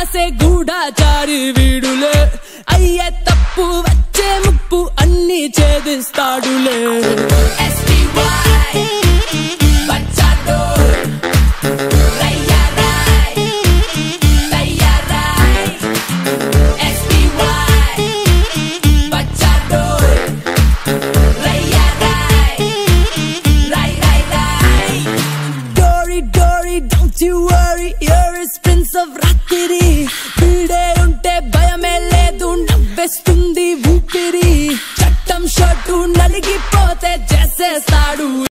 కాసే గూఢాచారి వీడులే అయ్యే తప్పు వచ్చే ముప్పు అన్ని ఛేదిస్తాడులే Don't you worry, you're his Prince of Ratiri. Pide unte bayame ledu navvestundi ఊపిరి చట్టం షర్టు నలిగిపోతే చేసేస్తాడు